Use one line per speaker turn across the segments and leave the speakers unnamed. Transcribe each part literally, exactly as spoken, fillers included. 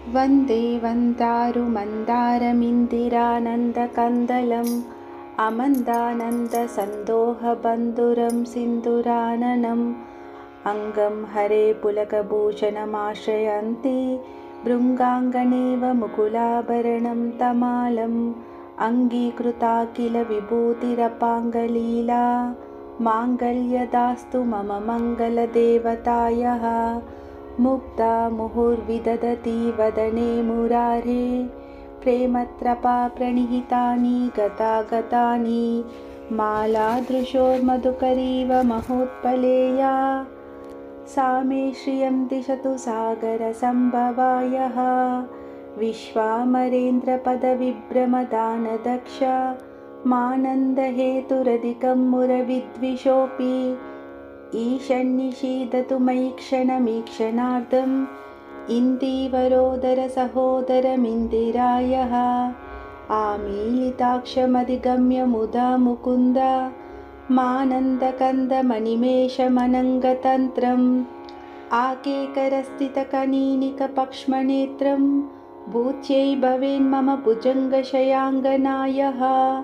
वन्दे वन्दारुमन्दारमिन्दिरानन्दकन्दलम् अमन्दानन्दसन्दोहबन्धुरं सिन्दूराननम् अङ्गं हरे पुलकभूषणमाश्रयन्ति भृङ्गाङ्गनेव मुकुलाभरणं तमालम् अङ्गीकृता किल विभूतिरपाङ्गलीला माङ्गल्यदास्तु मम मङ्गलदेवतायः मुग्धा मुहुर्विदधति वदने मुरारे प्रेमत्रपा प्रणिहितानि गतागतानि मालादृशोर्मधुकरीव महोत्पलेया सा मे श्रियं दिशतु सागरसम्भवायः विश्वामरेन्द्रपदविभ्रमदानदक्ष मानन्दहेतुरधिकं मुरविद्विषोऽपि ईशन्निषीदतु मयि क्षणमीक्षणार्धम् इन्दीवरोदरसहोदरमिन्दिरायः आमीलिताक्षमधिगम्य मुदा मुकुन्द मानन्दकन्दमनिमेषमनङ्गतन्त्रम् आकेकरस्थितकनीनिकपक्ष्मनेत्रं भूत्यै भवेन्मम भुजङ्गशयाङ्गनायः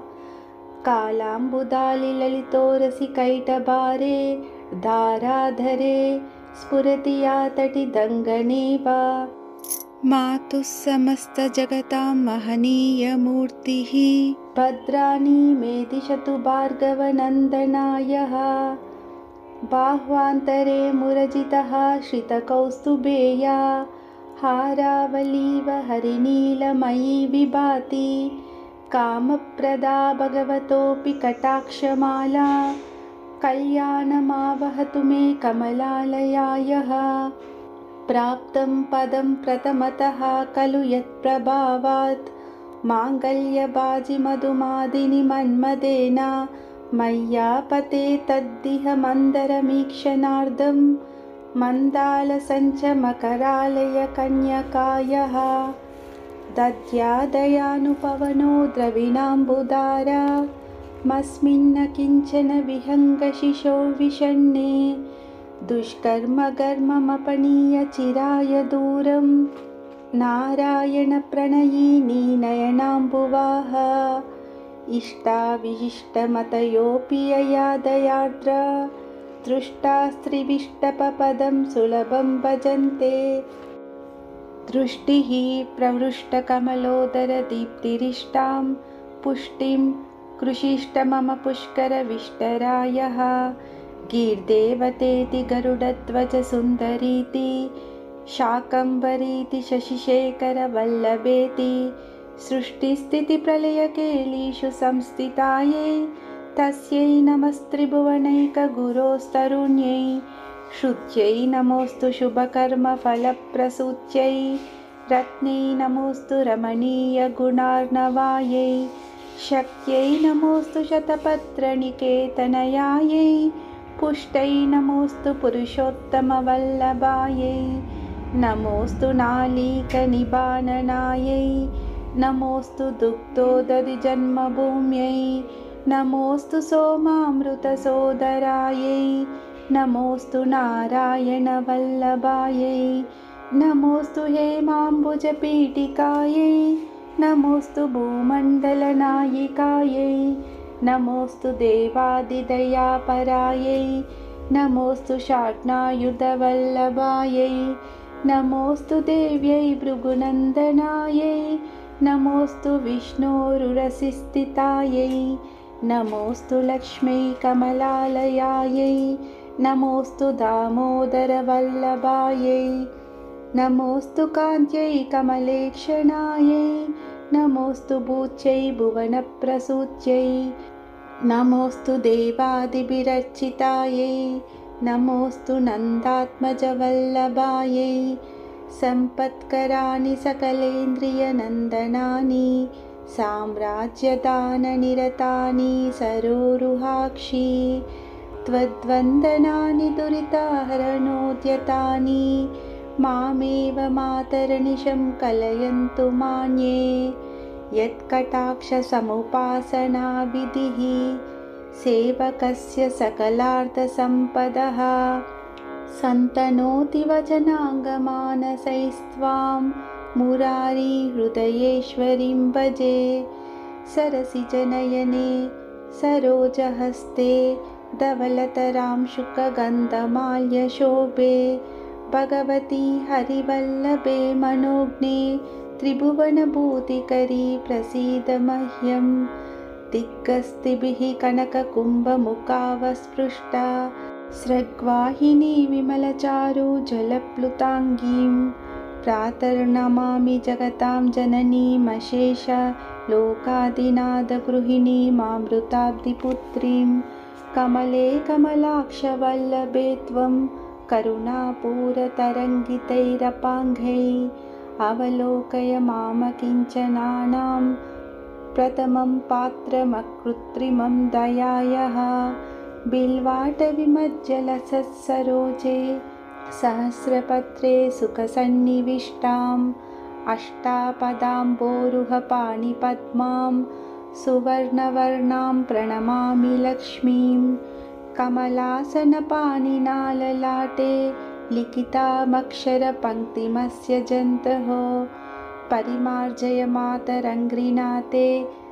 कालाम्बुदालिललितोरसिकैटभारे धाराधरे स्फुरति या तटिदङ्गनेव मातुः समस्तजगतां महनीयमूर्तिः भद्राणि मे दिशतु भार्गवनन्दनायः बाह्वान्तरे मुरजितः श्रितकौस्तुभेया हारावलीव हरिनीलमयी विभाति कामप्रदा भगवतोऽपि कटाक्षमाला कल्याणमावहतु मे कमलालयायः प्राप्तं पदं प्रथमतः खलु यत्प्रभावात् माङ्गल्यबाजिमधुमादिनि मन्मदेन मय्यापते तद्दिह मन्दरमीक्षणार्धं मन्दालसञ्चमकरालय कन्यकायः दद्यादयानुपवनो द्रविणाम्बुधारा मस्मिन्न किञ्चन विहङ्गशिशो विषण्णे दुष्कर्मगर्ममपनीय चिराय दूरं नारायणप्रणयिनी नयनाम्बुवाः इष्टाविशिष्टमतयोऽपि यया दयार्द्र दृष्टास्त्रिविष्टपपदं सुलभं भजन्ते दृष्टिः प्रवृष्टकमलोदरदीप्तिरिष्टां पुष्टिं कृषिष्ट मम पुष्करविष्टरायः गीर्देवतेति गरुडध्वजसुन्दरीति शाकम्भरीति शशिशेखरवल्लभेति सृष्टिस्थितिप्रलयकेलीषु संस्थितायै तस्यै नमस्त्रिभुवनैकगुरोस्तरुण्यै श्रुत्यै नमोऽस्तु शुभकर्मफलप्रसूत्यै रत्नै नमोऽस्तु रमणीयगुणार्णवायै शक्त्यै नमोऽस्तु शतपत्रनिकेतनयायै पुष्टै नमोऽस्तु पुरुषोत्तमवल्लभायै नमोऽस्तु नालीकनिबाननायै नमोऽस्तु दुग्धोदधिजन्मभूम्यै नमोऽस्तु सोमामृतसोदरायै नमोऽस्तु नारायणवल्लभायै नमोऽस्तु हेमाम्बुजपीठिकायै नमोऽस्तु भूमण्डलनायिकायै नमोऽस्तु देवादिदयापरायै नमोऽस्तु शाट्नायुधवल्लभायै नमोऽस्तु देव्यै भृगुनन्दनायै नमोऽस्तु विष्णोरुरसिस्थितायै नमोऽस्तु लक्ष्मै कमलालयायै नमोऽस्तु दामोदरवल्लभायै नमोऽस्तु कान्त्यै कमलेक्षणायै नमोऽस्तु भूत्यै भुवनप्रसूत्यै नमोऽस्तु देवादिभिरर्चितायै नमोऽस्तु नन्दात्मजवल्लभायै सम्पत्कराणि सकलेन्द्रियनन्दनानि साम्राज्यदाननिरतानि सरोरुहाक्षी त्वद्वन्दनानि दुरिताहरणोद्यतानि मामेव मातर्निशं कलयन्तु मान्ये यत्कटाक्षसमुपासनाविधिः सेवकस्य सकलार्थसम्पदः सन्तनोति वचनाङ्गमानसैस्त्वां मुरारी हृदयेश्वरीं भजे। सरसिजनयने सरोजहस्ते धवलतरां शुकगन्धमाल्यशोभे। भगवती हरिवल्लभे मनोज्ञे त्रिभुवनभूतिकरी प्रसीद मह्यं। दिग्गस्तिभिः कनककुम्भमुखावस्पृष्टा स्रग्वाहिनी विमलचारु जलप्लुताङ्गीं। प्रातर्नमामि जगतां जननीमशेष लोकादिनाथगृहिणीमामृताब्धिपुत्रीं। कमले कमलाक्षवल्लभे त्वं करुणापूरतरङ्गितैरपाङ्गैः। अवलोकय मामकिञ्चनानां प्रथमं पात्रमकृत्रिमं दयायः। बिल्वाटविमज्जलसत्सरोजे सहस्रपत्रे सुखसन्निविष्टाम् अष्टापदाम्बोरुहपाणिपद्मां सुवर्णवर्णां प्रणमामि लक्ष्मीं। कमलासनपाणिना ललाटे लिखितामक्षरपङ्क्तिमस्य जन्तः। परिमार्जय मातरङ्घ्रिनाथे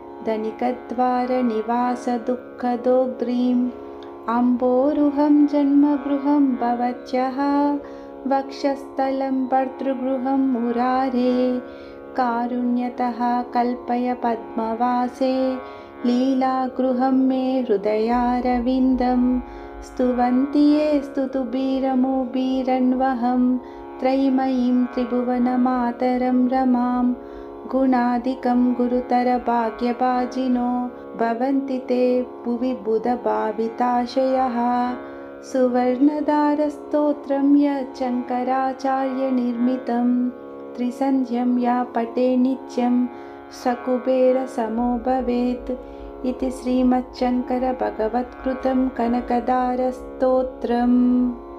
धनिकद्वारनिवासदुःखदोग्ध्रीम्। अम्बोरुहं जन्मगृहं भवत्यः वक्षस्थलं भर्तृगृहं मुरारे। कारुण्यतः कल्पय पद्मवासे लीलागृहं मे हृदयारविन्दं। स्तुवन्ति ये स्तुतुभिरमुभिरन्वहं त्रयीमयीं त्रिभुवनमातरं रमां। गुणादिकं गुरुतरभाग्यभाजिनो भवन्ति ते भुवि बुधभाविताशयः। सुवर्णदारस्तोत्रं यच्चङ्कराचार्यनिर्मितं त्रिसन्ध्यं या पठे नित्यं सकुबेरसमो भवेत्। इति श्रीमच्छङ्करभगवत्कृतं कनकदारस्तोत्रम्।